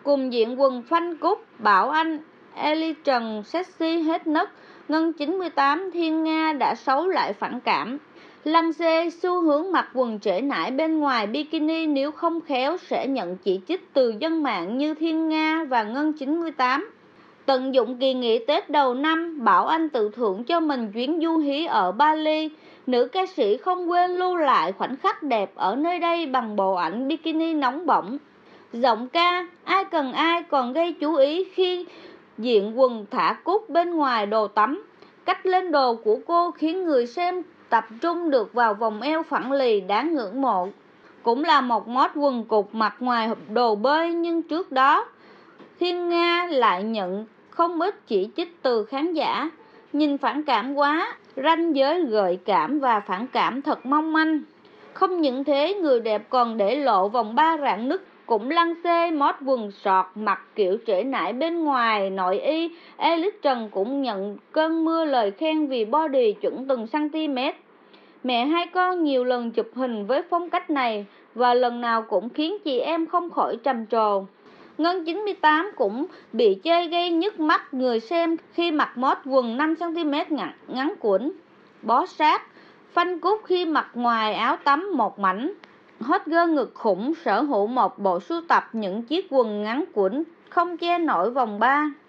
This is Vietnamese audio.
Cùng diện quần phanh cúc, Bảo Anh, Eli Trần sexy hết nấc. Ngân 98 Thiên Nga đã xấu lại phản cảm. Lăng xê xu hướng mặc quần trễ nải bên ngoài bikini nếu không khéo sẽ nhận chỉ trích từ dân mạng như Thiên Nga và Ngân 98. Tận dụng kỳ nghỉ Tết đầu năm, Bảo Anh tự thưởng cho mình chuyến du hí ở Bali. Nữ ca sĩ không quên lưu lại khoảnh khắc đẹp ở nơi đây bằng bộ ảnh bikini nóng bỏng. Giọng ca Ai Cần Ai còn gây chú ý khi diện quần thả cúc bên ngoài đồ tắm. Cách lên đồ của cô khiến người xem tập trung được vào vòng eo phẳng lì đáng ngưỡng mộ. Cũng là một mót quần cục mặc ngoài đồ bơi, nhưng trước đó Thiên Nga lại nhận không ít chỉ trích từ khán giả. Nhìn phản cảm quá, ranh giới gợi cảm và phản cảm thật mong manh. Không những thế, người đẹp còn để lộ vòng ba rạn nứt. Cũng lăng xê mót quần sọt mặc kiểu trễ nải bên ngoài nội y. Ellis Trần cũng nhận cơn mưa lời khen vì body chuẩn từng cm. Mẹ hai con nhiều lần chụp hình với phong cách này và lần nào cũng khiến chị em không khỏi trầm trồ. Ngân 98 cũng bị chê gây nhức mắt người xem khi mặc mót quần 5cm ngắn cuộn, bó sát, phanh cúc khi mặc ngoài áo tắm một mảnh. Hot girl ngực khủng sở hữu một bộ sưu tập những chiếc quần ngắn cuộn không che nổi vòng ba.